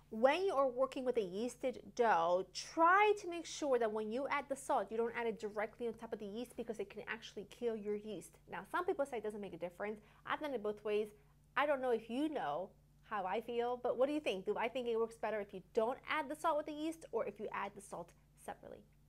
When you are working with a yeasted dough, try to make sure that when you add the salt, you don't add it directly on top of the yeast because it can actually kill your yeast. Now, some people say it doesn't make a difference. I've done it both ways. I don't know if you know how I feel, but what do you think? Do I think it works better if you don't add the salt with the yeast or if you add the salt separately?